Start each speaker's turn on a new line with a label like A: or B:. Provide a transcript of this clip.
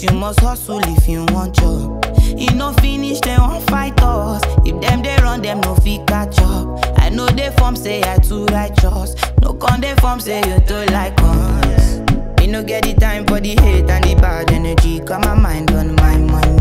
A: But you must hustle if you want job. You no finish, they won't fight us. If them they run, them no fit catch up. I know they form say I too righteous. No con they form say you too like us. Me no get the time for the hate and the bad energy. Got my mind on my money.